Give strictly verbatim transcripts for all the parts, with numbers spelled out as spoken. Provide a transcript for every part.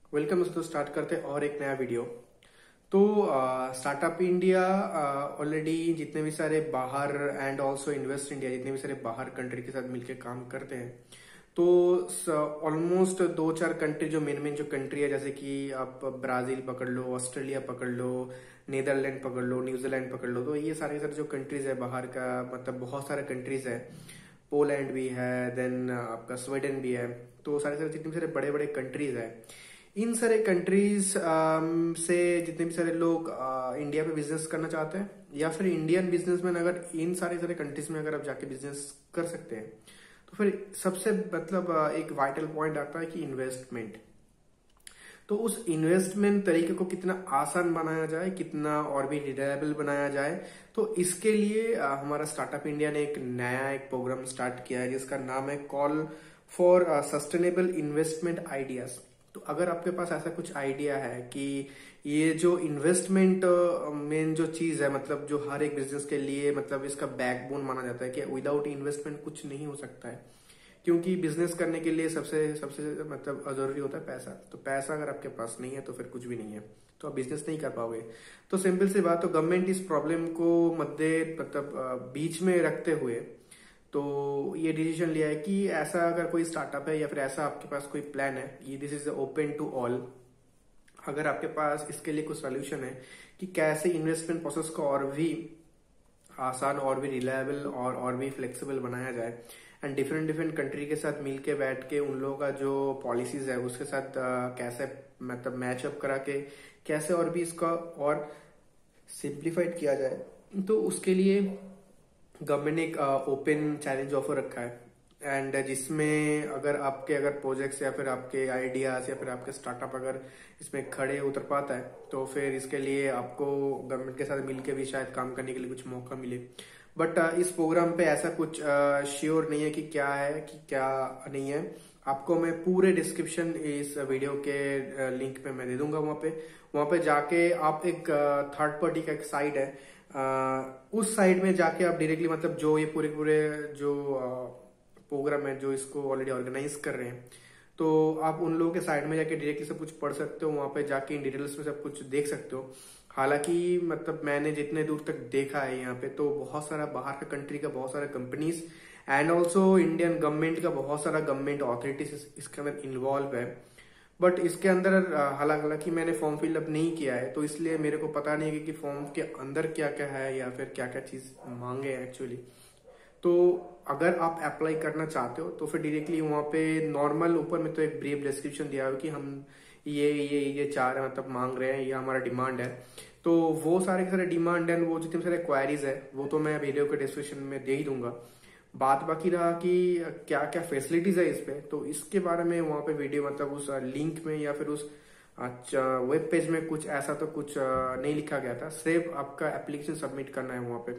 Welcome दोस्तों, start करते हैं और एक नया वीडियो। तो स्टार्टअप इंडिया ऑलरेडी जितने भी सारे बाहर एंड ऑल्सो इन्वेस्ट इंडिया जितने भी सारे बाहर कंट्री के साथ मिलकर काम करते हैं, तो ऑलमोस्ट दो चार कंट्री जो मेन मेन जो कंट्री है, जैसे कि आप ब्राजील पकड़ लो, ऑस्ट्रेलिया पकड़ लो, नीदरलैंड पकड़ लो, न्यूजीलैंड पकड़ लो, तो ये सारे सारे जो कंट्रीज है बाहर का, मतलब बहुत सारे कंट्रीज है। पोलैंड भी है, देन आपका स्वीडन भी है। तो सारे सारे जितने भी सारे बड़े बड़े कंट्रीज है, इन सारे कंट्रीज से जितने भी सारे लोग इंडिया में बिजनेस करना चाहते हैं, या फिर इंडियन बिजनेसमैन अगर इन सारे सारे कंट्रीज में अगर आप जाके बिजनेस कर सकते हैं, तो फिर सबसे मतलब आ, एक वाइटल पॉइंट आता है कि इन्वेस्टमेंट। तो उस इन्वेस्टमेंट तरीके को कितना आसान बनाया जाए, कितना और भी रिलायबल बनाया जाए, तो इसके लिए आ, हमारा स्टार्टअप इंडिया ने एक नया एक प्रोग्राम स्टार्ट किया है जिसका नाम है call for sustainable investment ideas. तो अगर आपके पास ऐसा कुछ आइडिया है कि ये जो इन्वेस्टमेंट मेन जो चीज है, मतलब जो हर एक बिजनेस के लिए मतलब इसका बैकबोन माना जाता है कि विदाउट इन्वेस्टमेंट कुछ नहीं हो सकता है, क्योंकि बिजनेस करने के लिए सबसे सबसे मतलब जरूरी होता है पैसा। तो पैसा अगर आपके पास नहीं है तो फिर कुछ भी नहीं है, तो आप बिजनेस नहीं कर पाओगे। तो सिंपल सी बात, तो गवर्नमेंट इस प्रॉब्लम को मध्य मतलब बीच में रखते हुए तो ये डिसीजन लिया है कि ऐसा अगर कोई स्टार्टअप है या फिर ऐसा आपके पास कोई प्लान है, ये this is open to all. अगर आपके पास इसके लिए कुछ सोल्यूशन है कि कैसे इन्वेस्टमेंट प्रोसेस को और भी आसान और भी रिलायबल और और भी फ्लेक्सिबल बनाया जाए, एंड डिफरेंट डिफरेंट कंट्री के साथ मिलके बैठ के उन लोगों का जो पॉलिसीज है उसके साथ कैसे मतलब मैचअप करा के कैसे और भी इसका और सिंप्लीफाइड किया जाए, तो उसके लिए गवर्नमेंट ने एक ओपन चैलेंज ऑफर रखा है। एंड जिसमें अगर आपके अगर प्रोजेक्ट्स या फिर आपके आइडियाज या फिर आपके स्टार्टअप अगर इसमें खड़े उतर पाता है, तो फिर इसके लिए आपको गवर्नमेंट के साथ मिलकर भी शायद काम करने के लिए कुछ मौका मिले। बट इस प्रोग्राम पे ऐसा कुछ श्योर नहीं है कि क्या है कि क्या नहीं है। आपको मैं पूरे डिस्क्रिप्शन इस वीडियो के लिंक पे मैं दे दूंगा। वहां पे वहां पे जाके आप एक थर्ड पार्टी का एक साइट है, uh, उस साइट में जाके आप डायरेक्टली मतलब जो ये पूरे पूरे जो प्रोग्राम है जो इसको ऑलरेडी ऑर्गेनाइज कर रहे हैं, तो आप उन लोगों के साइट में जाके डायरेक्टली सब कुछ पढ़ सकते हो। वहां पे जाके इन डिटेल्स में सब कुछ देख सकते हो। हालांकि मतलब मैंने जितने दूर तक देखा है यहाँ पे, तो बहुत सारा बाहर का कंट्री का बहुत सारा companies and also Indian government का बहुत सारा गवर्नमेंट ऑथोरिटीज इसके अंदर इन्वॉल्व है। बट इसके अंदर हालांकि मैंने फॉर्म फिलअप नहीं किया है, तो इसलिए मेरे को पता नहीं है कि फॉर्म के अंदर क्या क्या है या फिर क्या क्या चीज मांगे एक्चुअली। तो अगर आप अप्लाई करना चाहते हो तो फिर डायरेक्टली वहां पे नॉर्मल ऊपर में तो एक ब्रीफ डिस्क्रिप्शन दिया हुआ कि हम ये ये ये चाह रहे हैं, मतलब मांग रहे हैं, ये हमारा डिमांड है। तो वो सारे के सारे डिमांड एंड वो जितने सारे क्वायरीज है वो तो मैं वीडियो के डिस्क्रिप्शन में दे ही दूंगा। बात बाकी रहा कि क्या क्या फैसिलिटीज है इस पे, तो इसके बारे में वहां पे वीडियो मतलब उस लिंक में या फिर उस वेब पेज में कुछ ऐसा तो कुछ नहीं लिखा गया था। सिर्फ आपका एप्लीकेशन सबमिट करना है वहां पे,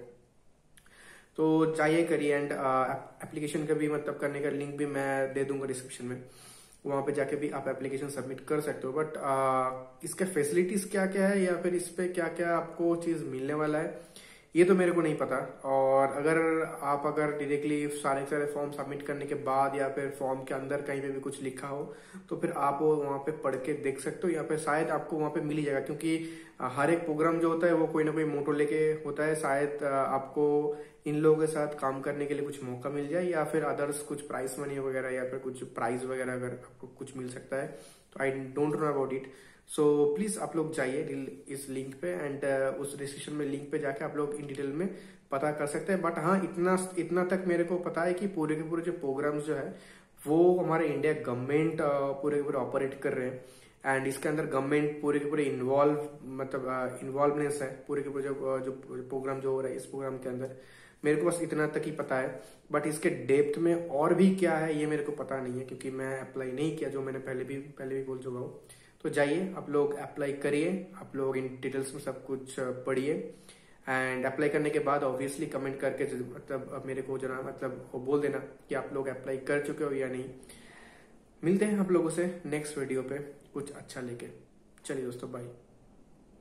तो चाहिए करिए। एंड एप्लीकेशन का भी मतलब करने का लिंक भी मैं दे दूंगा डिस्क्रिप्शन में, वहां पे जाके भी आप एप्लीकेशन सबमिट कर सकते हो। बट इसके फैसिलिटीज क्या क्या है या फिर इस पे क्या क्या आपको चीज मिलने वाला है, ये तो मेरे को नहीं पता। और अगर आप अगर डायरेक्टली सारे सारे फॉर्म सबमिट करने के बाद या फिर फॉर्म के अंदर कहीं पे भी कुछ लिखा हो, तो फिर आप वो वहां पे पढ़ के देख सकते हो, या फिर शायद आपको वहां पे मिल ही जाएगा। क्योंकि हर एक प्रोग्राम जो होता है वो कोई ना कोई मोटो लेके होता है। शायद आपको इन लोगों के साथ काम करने के लिए कुछ मौका मिल जाए, या फिर अदर्स कुछ प्राइस मनी वगैरह या फिर कुछ प्राइज वगैरह अगर आपको कुछ मिल सकता है, तो I don't know about it. So please आप लोग जाइए इस लिंक पे एंड uh, उस डिस्क्रिप्शन में लिंक पे जाके आप लोग इन डिटेल में पता कर सकते हैं। बट हाँ, इतना इतना तक मेरे को पता है कि पूरे के पूरे जो प्रोग्राम्स जो है वो हमारे इंडिया गवर्नमेंट पूरे के पूरे ऑपरेट कर रहे हैं। एंड इसके अंदर गवर्नमेंट पूरे के पूरे इन्वॉल्व मतलब इन्वॉल्वनेस है पूरे के पूरे जो जो प्रोग्राम जो हो रहा है इस प्रोग्राम के अंदर। मेरे को बस इतना तक ही पता है, बट इसके डेप्थ में और भी क्या है ये मेरे को पता नहीं है, क्योंकि मैं अप्लाई नहीं किया, जो मैंने पहले भी पहले भी बोल चुका हूँ। तो जाइए आप लोग अप्लाई करिए, आप लोग इन डिटेल्स में सब कुछ पढ़िए, एंड अप्लाई करने के बाद ऑब्वियसली कमेंट करके मतलब मेरे को जरा मतलब वो बोल देना कि आप लोग अप्लाई कर चुके हो या नहीं। मिलते हैं आप लोगों से नेक्स्ट वीडियो पे कुछ अच्छा लेके। चलिए दोस्तों, बाय।